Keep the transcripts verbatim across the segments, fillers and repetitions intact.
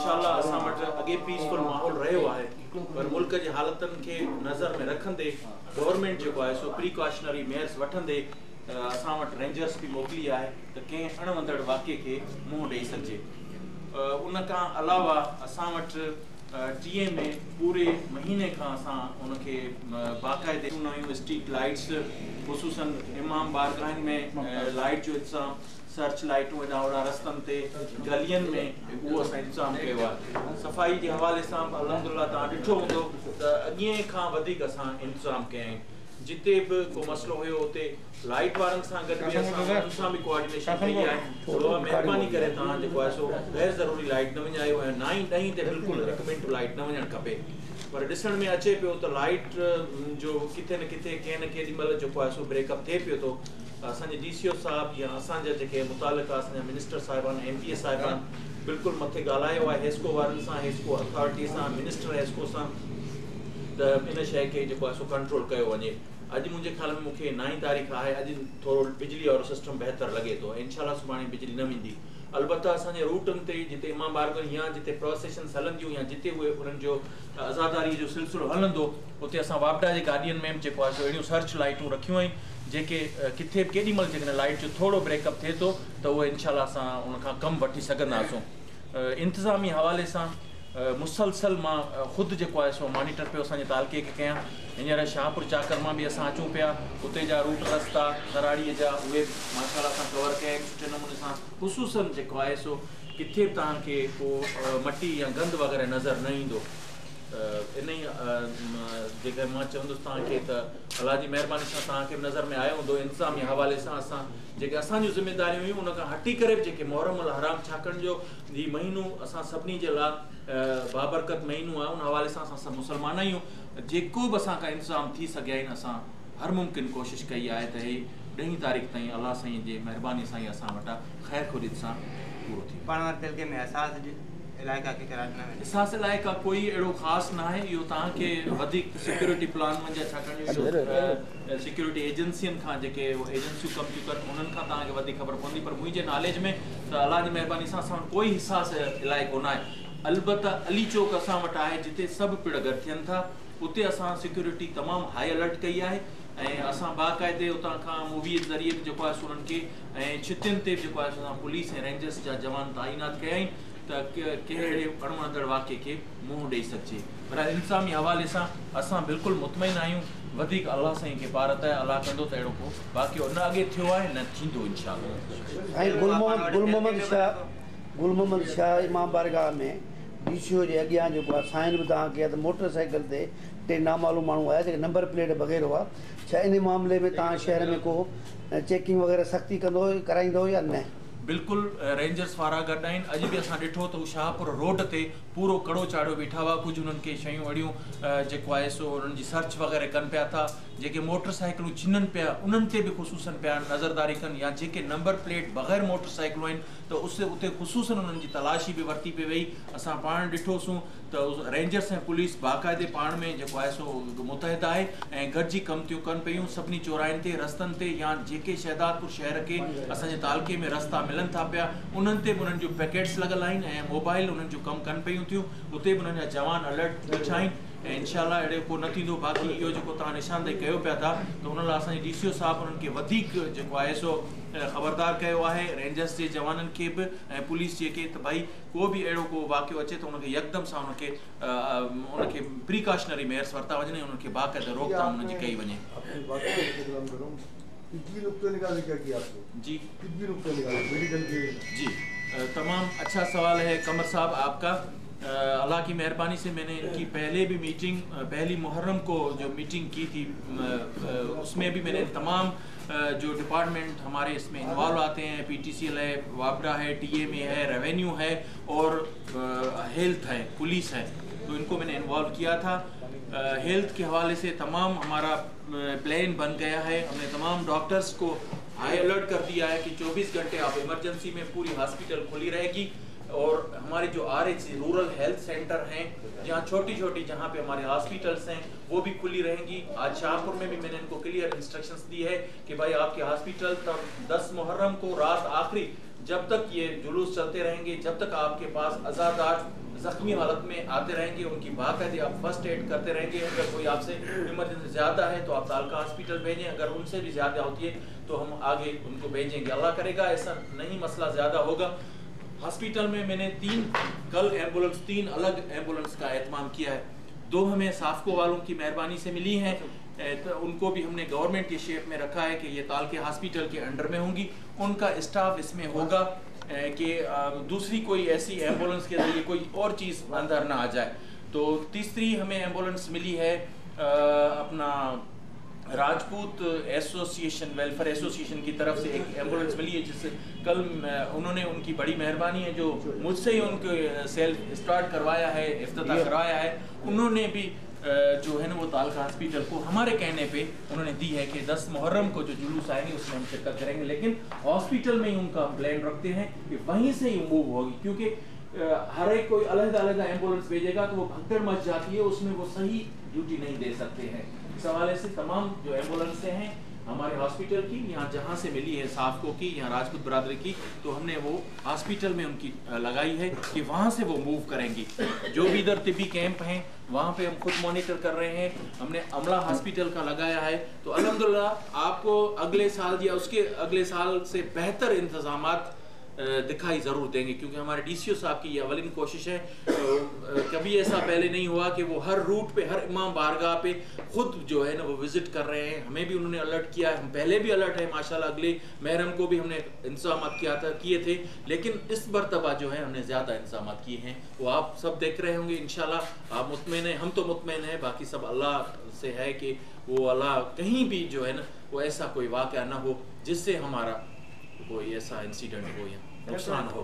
इंशाल्लाह असां वटि अॻे पीसफुल माहौल रहियो आहे, पर मुल्क जी हालतुनि खे नज़र में रखंदे गवर्नमेंट जेको आहे सो प्रिकॉशनरी मेयर्स वठंदे असां वटि रेंजर्स बि मोकिली आहे त कंहिं अणवंदड़ वाक़े खे मुंहुं ॾेई सघिजे। उन खां अलावा असां वटि टीए में पूरे महीने खां असां उनखे बाक़ाइदे नयूं स्ट्रीट लाइट्स ख़ुसूसन इमाम बारगाहनि में लाइट जो इंतज़ाम, सर्च लाइटूं हेॾा होॾा रस्तनि ते गलियुनि में उहो असां इंतज़ाम कयो आहे। सफ़ाई जे हवाले सां अल्हम्दुलिल्लाह तव्हां ॾिठो हूंदो त अॻिए खां वधीक असां इंतज़ाम कया आहिनि। जिते बि को मसइलो हुयो उते लाइट वारनि सां गॾु बि असां उन्हनि सां बि कोऑर्डिनेशन कई आहे। थोरो महिरबानी करे तव्हां जेको आहे सो गैर ज़रूरी लाइट न विञायो ऐं नाई ॾहीं ते बिल्कुलु हिकु मिंट लाइट न वञणु खपे। पर ॾिसण में अचे पियो त लाइट जो किथे न किथे कंहिं न केॾी महिल जेको आहे सो ब्रेकअप थिए पियो थो। असांजे डी सी ओ साहिबु या असांजा जेके मुतालिक़ा असांजा मिनिस्टर साहिबान एम पी ए साहिबान बिल्कुलु मथे ॻाल्हायो आहे हेस्को वारनि सां, हेस्को अथॉरिटी सां, मिनिस्टर हेस्को सां, त इन शइ खे जेको आहे सो कंट्रोल कयो वञे। अॼु मुंहिंजे ख़्याल में मूंखे नाई तारीख़ आहे, अॼु थोरो बिजली वारो सिस्टम बहितर लॻे थो। इंशाल्लाह सुभाणे बिजली न वेंदी। अलबत्ता असांजे रूटनि ते जिते इमाम बारगाह या जिते प्रोसेशन्स हलंदियूं या जिते उहे उन्हनि जो आज़ादारी जो सिलसिलो हलंदो उते असां वापडा जे गाॾियुनि में जेको आहे सो अहिड़ियूं सर्च लाइटूं रखियूं आहिनि जेके किथे बि केॾी महिल जेकॾहिं लाइट जो थोरो ब्रेकअप थिए थो त उहे इनशाला असां उनखां कमु वठी सघंदासूं। इंतिज़ामी हवाले सां मुसलसल मां ख़ुदि जेको आहे सो मॉनिटर पियो असांजे तालके खे कयां। हींअर शाहपुर चाकर मां बि असां अचूं पिया, उते जा रूट रस्ता दराड़ीअ जा उहे माशाल्लाह असां कवर कया आहिनि सुठे नमूने सां। ख़ुसूसन जेको आहे सो किथे बि तव्हांखे को मटी या गंद वग़ैरह नज़र न ईंदो। इन ई जेकर मां चवंदुसि तव्हांखे त अलाह जी महिरबानी सां तव्हांखे बि नज़र में आयो हूंदो। इंतिज़ामी हवाले सां असां जेके असांजूं ज़िमेदारियूं हुयूं उन खां हटी करे बि जेके मुहर्रम अल हराम छाकाणि जो हीउ महीनो असां सभिनी जे लाइ बाबरकत महीनो आहे, उन हवाले सां असां सभु मुस्लमान आहियूं। जेको बि असां खां इंतज़ाम थी सघिया आहिनि असां हर मुमकिन कोशिशि कई आहे त हे ॾहीं तारीख़ ताईं अलाह साईं जे महिरबानी सां ई असां वटां ख़ैर ख़ुरीद सां पूरो थी वञे। एहसास इलाइक़ा कोई अहिड़ो ख़ासि न आहे, इहो तव्हांखे वधीक सिक्योरिटी प्लान मंझि छाकाणि सिक्योरिटी एजेंसियुनि खां जेके एजेंसियूं कमु थियूं कनि उन्हनि खां तव्हांखे वधीक ख़बर पवंदी। पर मुंहिंजे नॉलेज में त अलाह जी महिरबानी सां असां वटि कोई हिसास इलाइक़ो न आहे। अलबत्ता अली चौक असां वटि आहे जिते सभु पिण गॾु थियनि था, उते असां सिक्योरिटी तमामु हाई अलर्ट कई आहे ऐं असां बाक़ाइदे उतां खां मूवी जे ज़रिए बि जेको आहे सो उन्हनि खे ऐं छितियुनि ते बि जेको आहे सो असां पुलिस ऐं रेंजर्स जा जवान तइनात कया आहिनि त कंहिं अहिड़े अणवंदड़ वाक़े खे मुंहुं ॾेई सघिजे। पर इंतिज़ामी हवाले सां असां बिल्कुलु मुतमइन आहियूं। वधीक अलाह साईं खे पारत आहे, अलाह कंदो त अहिड़ो को वाक़ियो न अॻे थियो आहे न थींदो इंशाअल्लाह। ऐं गुल मोहम्मद गुल मोहम्मद शाह गुल मोहम्मद शाह इमाम बारगाह में डी सी ओ जे अॻियां जेको आहे साइन बि तव्हां कया त मोटरसाइकिल ते टे नामालूम माण्हू आया जेके नंबर प्लेट बग़ैर हुआ। छा इन मामले में तव्हां शहर में को चेकिंग वग़ैरह सख़्ती कंदो कराईंदो या न? बिल्कुलु रेंजर्स वारा गॾु आहिनि। अॼु बि असां ॾिठो त शाहपुर रोड ते पूरो कड़ो चाड़ो बीठा हुआ। कुझु उन्हनि खे शयूं अहिड़ियूं जेको आहे सो उन्हनि जी सर्च वग़ैरह कनि पिया था। जेके मोटरसाइकिलूं छिननि पिया उन्हनि ते बि ख़ुसूसन पिया नज़रदारी कनि, या जेके नंबर प्लेट बग़ैर मोटरसाइकिलूं आहिनि त उस उते ख़ुसूसन उन्हनि जी तलाशी बि वरिती पई वई। असां पाण ॾिठोसीं त रेंजर्स ऐं पुलिस बाक़ाइदे पाण में जेको आहे सो मुतहिद आहे ऐं गॾिजी कमु थियूं कनि पियूं। सभिनी चौराहनि ते रस्तनि ते या जेके शहदादपुर शहर खे असांजे तालके में रस्ता मिलनि था पिया उन्हनि ते बि उन्हनि जूं पैकेट्स लॻल आहिनि ऐं मोबाइल उन्हनि जो कमु कनि पियूं थियूं। उते बि उन्हनि जा जवान अलर्ट वेठा आहिनि ऐं इनशाला अहिड़ो को न थींदो। बाक़ी इहो जेको तव्हां निशानदेही कयो पिया था त उन लाइ असांजे डी सी ओ साहिबु उन्हनि खे वधीक जेको आहे सो ख़बरदार कयो आहे, रेंजर्स जे जवाननि खे बि ऐं पुलिस जेके त भई को बि अहिड़ो को वाक़ियो अचे त उनखे यकदमि सां उनखे उनखे प्रिकॉशनरी मेयर्स वरिता वञनि, उनखे बाक़ाइदा रोकथाम उनजी कई वञे। जी जी तमाम अच्छा सवाल है कमर साहब आपका। अल्लाह की मेहरबानी से मैंने इनकी पहले भी मीटिंग पहली मुहर्रम को जो मीटिंग की थी उसमें भी मैंने तमाम जो डिपार्टमेंट हमारे इसमें इन्वॉल्व आते हैं, पी टी सी एल है, वापडा है, टी ए में है, रेवेन्यू है और हेल्थ है, पुलिस है, तो इनको मैंने इन्वॉल्व किया था। हेल्थ के हवाले से तमाम हमारा प्लान बन गया है। हमने तमाम डॉक्टर्स को हाई अलर्ट कर दिया है कि चौबीस घंटे आप इमरजेंसी में पूरी हॉस्पिटल खुली रहेगी और हमारे जो R H rural health centre हैं जहाँ छोटी छोटी जहाँ पे हमारे हॉस्पिटल्स हैं वो भी खुली रहेंगी। आज शाहपुर में भी मैंने इनको क्लियर इंस्ट्रक्शंस दी है कि भाई आपके हॉस्पिटल तब दस मुहर्रम को रात आखिरी जब तक ये जुलूस चलते रहेंगे, जब तक आपके पास अज़ादार जख्मी हालत में आते रहेंगे, उनकी बाकायदे आप फर्स्ट एड करते रहेंगे। अगर कोई आपसे इमरजेंसी ज़्यादा है तो आप तालका हॉस्पिटल भेजें, अगर उनसे भी ज़्यादा होती है तो हम आगे उनको भेजेंगे। अल्लाह करेगा ऐसा नहीं मसला ज़्यादा होगा। हॉस्पिटल में मैंने तीन कल एम्बुलेंस तीन अलग एम्बुलेंस का एहतमाम किया है। दो हमें साफको वालों की मेहरबानी से मिली हैं, तो उनको भी हमने गवर्नमेंट की शेप में रखा है कि ये तालके हॉस्पिटल के अंडर में होंगी। उनका स्टाफ इसमें होगा कि दूसरी कोई ऐसी एम्बुलेंस के जरिए कोई और चीज़ अंदर ना आ जाए। तो तीसरी हमें एम्बुलेंस मिली है अपना राजपूत एसोसिएशन वेलफेयर एसोसिएशन की तरफ से एक एम्बुलेंस मिली है, जिससे कल उन्होंने उनकी बड़ी मेहरबानी है जो मुझसे ही उनको सेल्फ स्टार्ट करवाया है, इफ्तिताह करवाया है। उन्होंने भी जो है ना वो तालका हॉस्पिटल को हमारे कहने पे उन्होंने दी है कि दस मुहर्रम को जो जुलूस आएंगे उसमें हम शिरकत करेंगे, लेकिन हॉस्पिटल में ही उनका प्लान रखते हैं कि वहीं से ही मूव होगी, क्योंकि हर एक कोई अलग अलग एम्बुलेंस भेजेगा तो वो भगदड़ मच जाती है, उसमें वो सही ड्यूटी नहीं दे सकते हैं। इस हवाले से तमाम जो एम्बुलेंसें हैं हमारे हॉस्पिटल की, यहाँ जहाँ से मिली है साफको की, यहाँ राजपूत बरादरी की, तो हमने वो हॉस्पिटल में उनकी लगाई है कि वहाँ से वो मूव करेंगी। जो भी इधर तिब्बी कैंप हैं वहाँ पे हम खुद मॉनिटर कर रहे हैं। हमने अमला हॉस्पिटल का लगाया है, तो अल्हम्दुलिल्लाह आपको अगले साल या उसके अगले साल से बेहतर इंतजामात दिखाई ज़रूर देंगे, क्योंकि हमारे डीसीओ साहब की ये अवलिन कोशिश है। तो कभी ऐसा पहले नहीं हुआ कि वो हर रूट पे, हर इमाम बारगाह पे खुद जो है ना वो विज़िट कर रहे हैं। हमें भी उन्होंने अलर्ट किया है, हम पहले भी अलर्ट है माशाल्लाह। अगले महरम को भी हमने इंतजाम किया था किए थे, लेकिन इस मरतबा जो है हमने ज़्यादा इंतजाम किए हैं। वो आप सब देख रहे होंगे इंशाल्लाह। आप मुतमईन हैं, हम तो मुतमईन हैं, बाकी सब अल्लाह से है कि वो अल्लाह कहीं भी जो है ना वो ऐसा कोई वाक़या ना हो जिससे हमारा कोई ऐसा इंसिडेंट हो या नुकसान हो।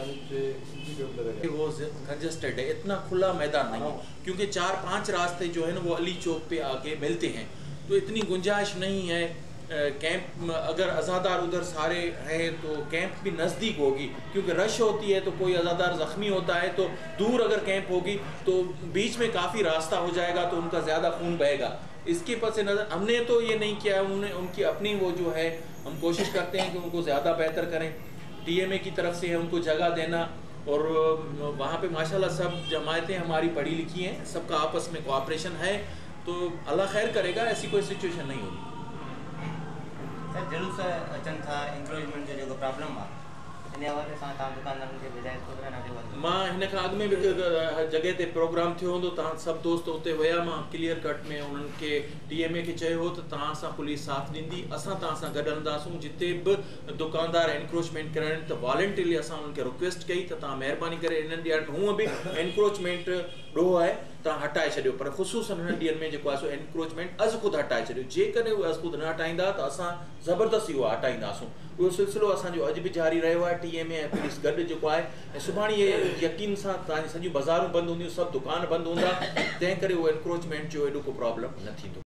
वो कंजस्टेड है, इतना खुला मैदान नहीं, क्योंकि चार पांच रास्ते जो है ना वो अली चौक पे आके मिलते हैं, तो इतनी गुंजाइश नहीं है। कैंप अगर अज़ादार उधर सारे हैं तो कैंप भी नज़दीक होगी, क्योंकि रश होती है तो कोई अज़ादार ज़ख्मी होता है तो दूर अगर कैंप होगी तो बीच में काफ़ी रास्ता हो जाएगा, तो उनका ज़्यादा खून बहेगा। इसके पस नज़र हमने तो ये नहीं किया, उन्हें उनकी अपनी वो जो है हम कोशिश करते हैं कि उनको ज़्यादा बेहतर करें। टीएमए की तरफ से है उनको जगह देना, और वहाँ पे माशाल्लाह सब जमायतें हमारी पढ़ी लिखी हैं, सबका आपस में कोऑपरेशन है, तो अल्लाह खैर करेगा, ऐसी कोई सिचुएशन नहीं होगी। सर जुलूस अचन था इंक्रोचमेंट जो जो प्रॉब्लम आ इन हवाले सां तव्हां दुकानदारनि खे ॿुधाए थो न। मां हिन खां अॻु में बि जॻह ते प्रोग्राम थियो हूंदो, तव्हां सभु दोस्त उते हुया। मां क्लियर कट में उन्हनि खे टीएमए खे चयो हो त तव्हां सां पुलिस साथ ॾींदी, असां तव्हां सां गॾु हलंदासूं। जिते बि दुकानदार एनक्रोचमेंट करनि त वॉलंटियरली असां उन्हनि खे रिक्वेस्ट कई त तव्हां महिरबानी करे इन्हनि ॾींहंनि में हूअं बि एनक्रोचमेंट ॾोहो आहे तव्हां हटाए छॾियो, पर ख़ुशूसन हिननि ॾींहंनि में जेको आहे सो एनक्रोचमेंट अॼु ख़ुदि हटाए छॾियो। जेकॾहिं उहे अॼु ख़ुदि न हटाईंदा त असां ज़बरदस्ती उहा हटाईंदासूं। उहो सिलसिलो असांजो अॼु बि जारी रहियो आहे। टीएमए ऐं पुलिस गॾु जेको आहे, ऐं सुभाणे इहे यकीन सां तव्हांजी सॼियूं बाज़ारूं बंदि हूंदियूं, सभु दुकान बंदि हूंदा, तंहिं करे उहो एनक्रोचमेंट जो एॾो को प्रॉब्लम न थींदो।